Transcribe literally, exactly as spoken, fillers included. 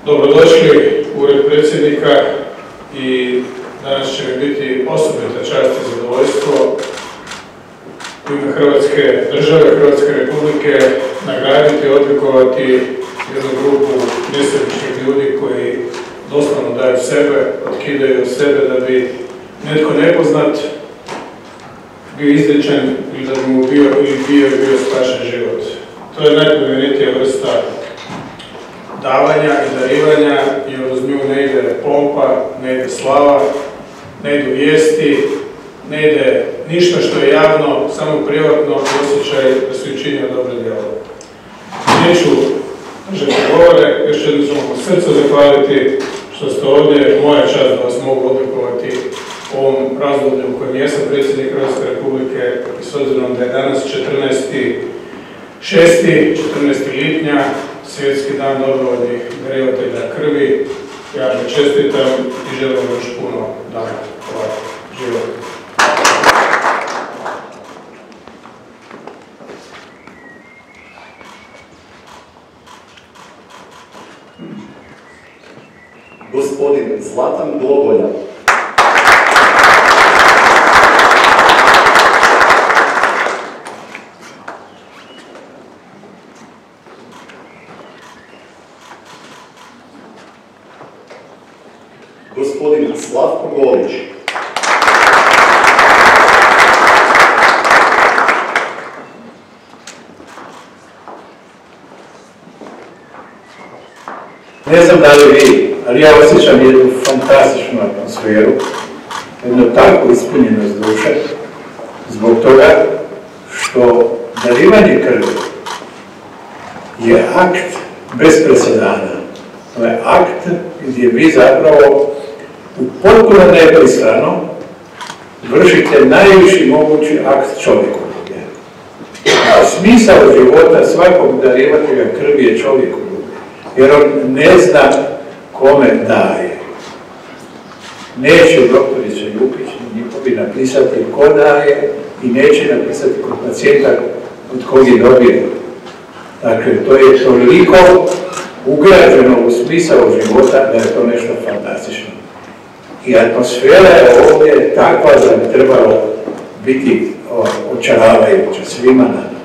Dobrodošli u Ured predsjednika i danas će mi biti osobita čast i zadovoljstvo u ime Hrvatske države, Hrvatske republike nagraditi i odlikovati jednu grupu nesebičnih ljudi koji doslovno daju sebe, otkidaju sebe da bi netko nepoznat bio izličen ili da bi mu bio ili bio i bio spašen život. To je najplemenitija vrsta davanja i darivanja, jer uz nju ne ide pompa, ne ide slava, ne idu vijesti, ne ide ništa što je javno, samo privatno osjećaj da su učinio dobro djelo. Neću držati govore, još jednom ću vam od srca zahvaliti što ste ovdje, moja čast da vas mogu odlikovati u ovom razdoblju u kojem jesam predsjednik Hrvatske republike i s obzirom da je danas četrnaesti šesti četrnaesti lipnja, Svjetski dan dobrovoljnih darivatelja krvi. Ja vam čestitam i želim vam još puno dana ovako života. Gospodin Zlatan Glogolja. Gospodin Slavko Golić. Ne znam da li vi, ali ja osjećam jednu fantastičnu atmosferu, jednu takvu ispunjenost duše, zbog toga što darivanje krvi je akt bez presedana. To je akt gdje vi zapravo u potpuno nepristrano vršite najviši mogući akt čovjekoljublja. Smisao života svakog darivatelja krvi je čovjekoljublje, jer on ne zna kome daje. Neće doktorica Ljupić nikovi napisati ko daje i neće napisati kod pacijenta od kog je dobio. Dakle, to je toliko ugrađeno u smisao života da je to nešto fantastično. I atmosfera je ovdje takva da bi trebala biti očaravajuća svima nama.